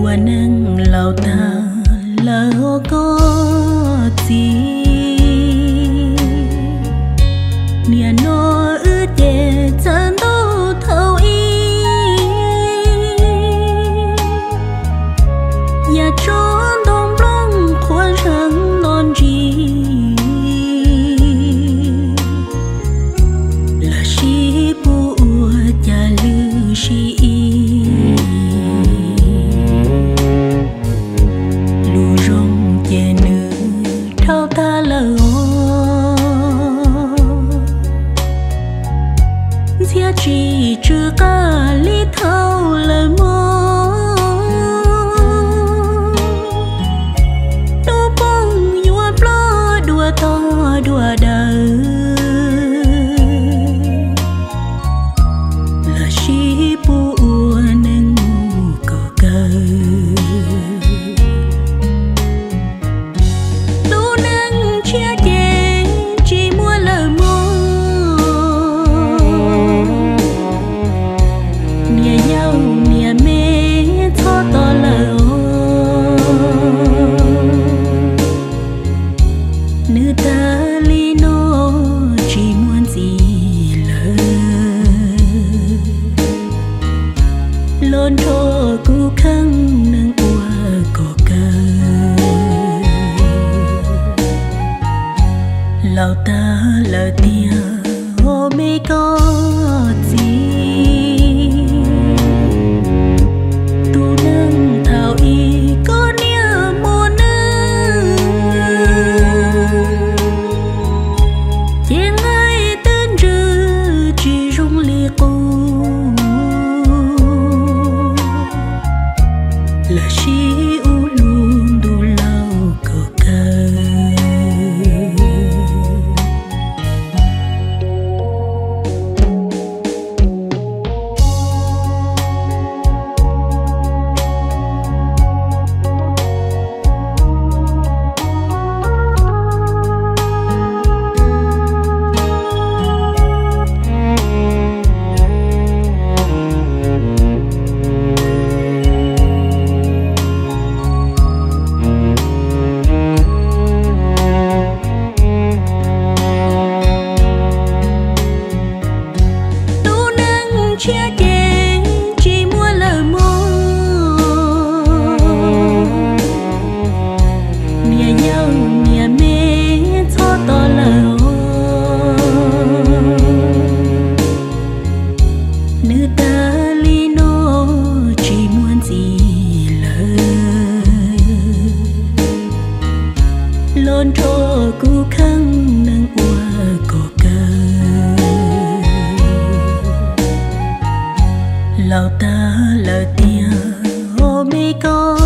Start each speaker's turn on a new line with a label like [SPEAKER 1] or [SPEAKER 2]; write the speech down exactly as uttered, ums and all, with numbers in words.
[SPEAKER 1] bùa nâng lâu ta lỡ có gì nia nó ư để chân đâu thâu y nhà trốn đông đông khoan răng non gì là shi bùa cha lư shi lu rong che nữ thâu ta lỡ chia chỉ chưa cả lý thâu lời mơ đua bông nhua blo đua to đua đời là shi bùa nâng cờ cờ đu nâng chia chén chỉ mua lời mơ nia nhau nia mê cho to lời nữ ta li nô chỉ muốn gì lời lôn thô cú khăng nâng ua cỏ cờ lao ta lỡ tia ô mê có gì tu nâng thảo y có nia mô nâng tiếng ai tên rư chỉ rung li cô là shi u luôn đủ lâu cờ cờ chia chén chỉ mua lời mơ nia nhau nia mê cho to lời nữ ta li nô chỉ muốn gì lời lôn thô cú khăng nâng ua cỏ cờ lao ta lỡ tia ô mê có